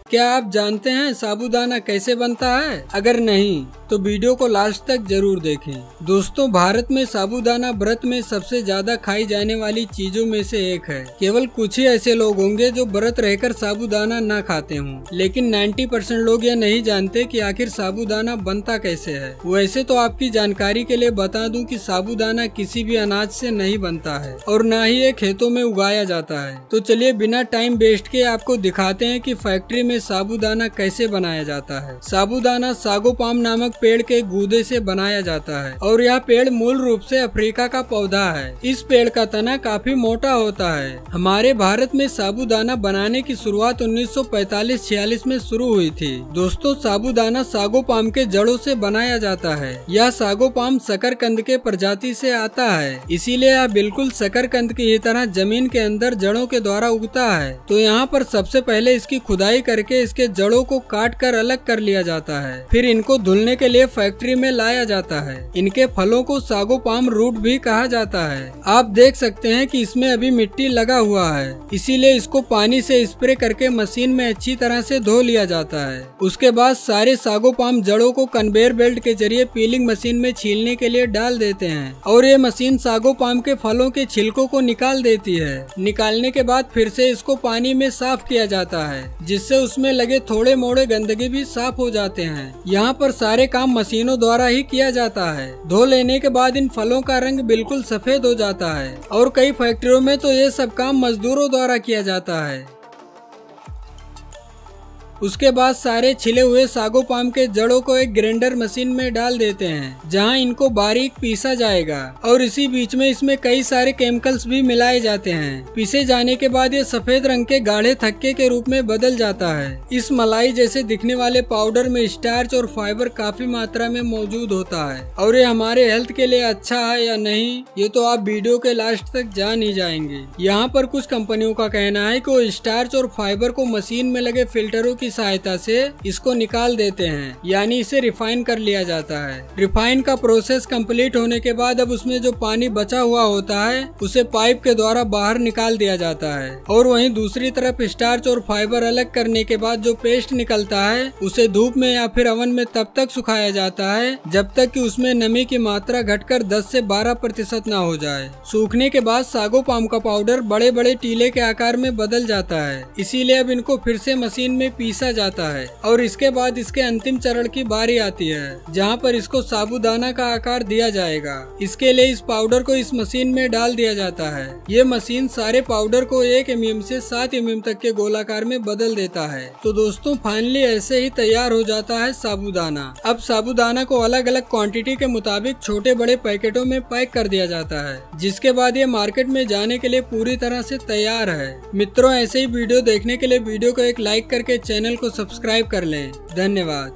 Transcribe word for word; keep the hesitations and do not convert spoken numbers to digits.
क्या आप जानते हैं साबूदाना कैसे बनता है? अगर नहीं तो वीडियो को लास्ट तक जरूर देखें। दोस्तों, भारत में साबूदाना व्रत में सबसे ज्यादा खाई जाने वाली चीजों में से एक है। केवल कुछ ही ऐसे लोग होंगे जो व्रत रहकर साबूदाना न खाते हों, लेकिन नब्बे परसेंट लोग यह नहीं जानते कि आखिर साबूदाना बनता कैसे है। वैसे तो आपकी जानकारी के लिए बता दूं कि साबूदाना किसी भी अनाज से नहीं बनता है और न ही ये खेतों में उगाया जाता है। तो चलिए बिना टाइम वेस्ट के आपको दिखाते हैं कि फैक्ट्री में साबूदाना कैसे बनाया जाता है। साबूदाना सागोपाम नामक पेड़ के गूदे से बनाया जाता है और यह पेड़ मूल रूप से अफ्रीका का पौधा है। इस पेड़ का तना काफी मोटा होता है। हमारे भारत में साबूदाना बनाने की शुरुआत उन्नीस सौ पैंतालीस छियालीस में शुरू हुई थी। दोस्तों, साबूदाना सागोपाम के जड़ों से बनाया जाता है। यह सागोपाम शकरकंद के प्रजाति से आता है, इसीलिए यह बिल्कुल शकरकंद की ही तरह जमीन के अंदर जड़ों के द्वारा उगता है। तो यहाँ पर सबसे पहले इसकी खुदाई करके इसके जड़ों को काट कर अलग कर लिया जाता है। फिर इनको धुलने के लिए फैक्ट्री में लाया जाता है। इनके फलों को सागोपाम रूट भी कहा जाता है। आप देख सकते हैं कि इसमें अभी मिट्टी लगा हुआ है, इसीलिए इसको पानी से स्प्रे करके मशीन में अच्छी तरह से धो लिया जाता है। उसके बाद सारे सागोपाम जड़ों को कन्वेयर बेल्ट के जरिए पीलिंग मशीन में छीलने के लिए डाल देते हैं और ये मशीन सागोपाम के फलों के छिलकों को निकाल देती है। निकालने के बाद फिर से इसको पानी में साफ किया जाता है, जिससे उसमें लगे थोड़े मोड़े गंदगी भी साफ हो जाते हैं। यहाँ पर सारे काम मशीनों द्वारा ही किया जाता है। धो लेने के बाद इन फलों का रंग बिल्कुल सफेद हो जाता है और कई फैक्ट्रियों में तो ये सब काम मजदूरों द्वारा किया जाता है। उसके बाद सारे छिले हुए सागोपाम के जड़ों को एक ग्राइंडर मशीन में डाल देते हैं, जहां इनको बारीक पीसा जाएगा और इसी बीच में इसमें कई सारे केमिकल्स भी मिलाए जाते हैं। पीसे जाने के बाद ये सफेद रंग के गाढ़े थक्के के रूप में बदल जाता है। इस मलाई जैसे दिखने वाले पाउडर में स्टार्च और फाइबर काफी मात्रा में मौजूद होता है और ये हमारे हेल्थ के लिए अच्छा है या नहीं, ये तो आप वीडियो के लास्ट तक जान ही जाएंगे। यहाँ पर कुछ कंपनियों का कहना है कि वो स्टार्च और फाइबर को मशीन में लगे फिल्टरों की सहायता से इसको निकाल देते हैं, यानी इसे रिफाइन कर लिया जाता है। रिफाइन का प्रोसेस कंप्लीट होने के बाद अब उसमें जो पानी बचा हुआ होता है उसे पाइप के द्वारा बाहर निकाल दिया जाता है और वहीं दूसरी तरफ स्टार्च और फाइबर अलग करने के बाद जो पेस्ट निकलता है उसे धूप में या फिर ओवन में तब तक सुखाया जाता है जब तक कि उसमें नमी की मात्रा घटकर दस से बारह प्रतिशत न हो जाए। सूखने के बाद सागोपाम का पाउडर बड़े बड़े टीले के आकार में बदल जाता है, इसीलिए अब इनको फिर से मशीन में पीसा जाता है और इसके बाद इसके अंतिम चरण की बारी आती है, जहां पर इसको साबूदाना का आकार दिया जाएगा। इसके लिए इस पाउडर को इस मशीन में डाल दिया जाता है। ये मशीन सारे पाउडर को एक एम एम से सात एम एम तक के गोलाकार में बदल देता है। तो दोस्तों, फाइनली ऐसे ही तैयार हो जाता है साबूदाना। अब साबूदाना को अलग अलग क्वांटिटी के मुताबिक छोटे बड़े पैकेटों में पैक कर दिया जाता है, जिसके बाद ये मार्केट में जाने के लिए पूरी तरह से तैयार है। मित्रों, ऐसे ही वीडियो देखने के लिए वीडियो को एक लाइक करके चैनल को सब्सक्राइब कर लें। धन्यवाद।